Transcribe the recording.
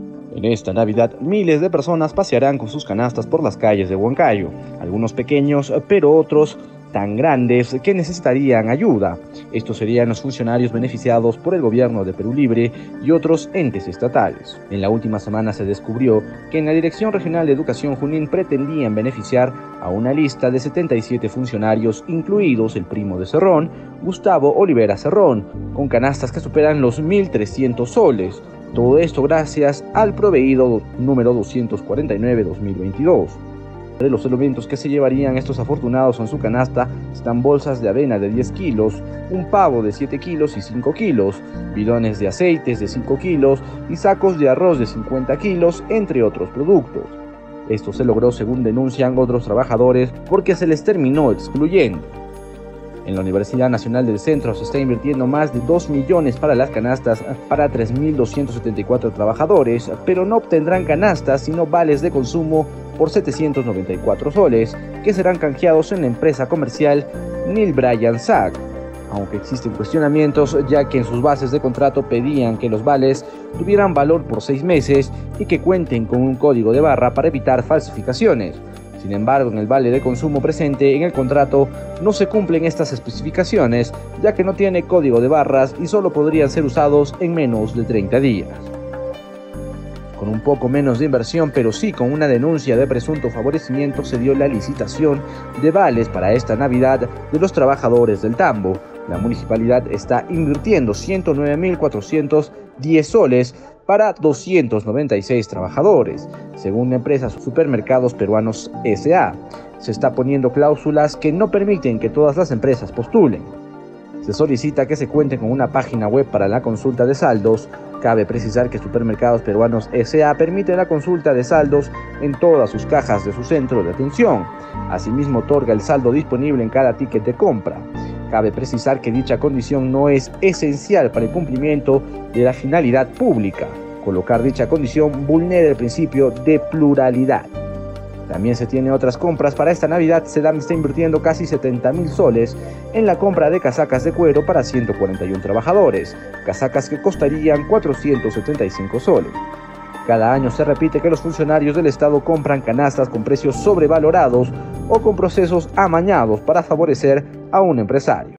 En esta Navidad, miles de personas pasearán con sus canastas por las calles de Huancayo, algunos pequeños, pero otros tan grandes que necesitarían ayuda. Estos serían los funcionarios beneficiados por el gobierno de Perú Libre y otros entes estatales. En la última semana se descubrió que en la Dirección Regional de Educación Junín pretendían beneficiar a una lista de 77 funcionarios, incluidos el primo de Cerrón, Gustavo Olivera Cerrón, con canastas que superan los 1.300 soles. Todo esto gracias al proveído número 249-2022. De los elementos que se llevarían estos afortunados en su canasta están bolsas de avena de 10 kilos, un pavo de 7 kilos y 5 kilos, bidones de aceites de 5 kilos y sacos de arroz de 50 kilos, entre otros productos. Esto se logró, según denuncian otros trabajadores, porque se les terminó excluyendo. En la Universidad Nacional del Centro se está invirtiendo más de 2 millones para las canastas para 3.274 trabajadores, pero no obtendrán canastas sino vales de consumo por 794 soles, que serán canjeados en la empresa comercial Neil Bryan Sack. Aunque existen cuestionamientos, ya que en sus bases de contrato pedían que los vales tuvieran valor por 6 meses y que cuenten con un código de barra para evitar falsificaciones. Sin embargo, en el vale de consumo presente en el contrato no se cumplen estas especificaciones, ya que no tiene código de barras y solo podrían ser usados en menos de 30 días. Con un poco menos de inversión, pero sí con una denuncia de presunto favorecimiento, se dio la licitación de vales para esta Navidad de los trabajadores del tambo. La municipalidad está invirtiendo 109.410 soles para 296 trabajadores, según la empresa Supermercados Peruanos S.A. Se está poniendo cláusulas que no permiten que todas las empresas postulen. Se solicita que se cuente con una página web para la consulta de saldos. Cabe precisar que Supermercados Peruanos S.A. permite la consulta de saldos en todas sus cajas de su centro de atención. Asimismo, otorga el saldo disponible en cada ticket de compra. Cabe precisar que dicha condición no es esencial para el cumplimiento de la finalidad pública. Colocar dicha condición vulnera el principio de pluralidad. También se tiene otras compras. Para esta Navidad SEDAM está invirtiendo casi 70.000 soles en la compra de casacas de cuero para 141 trabajadores, casacas que costarían 475 soles. Cada año se repite que los funcionarios del Estado compran canastas con precios sobrevalorados o con procesos amañados para favorecer a un empresario.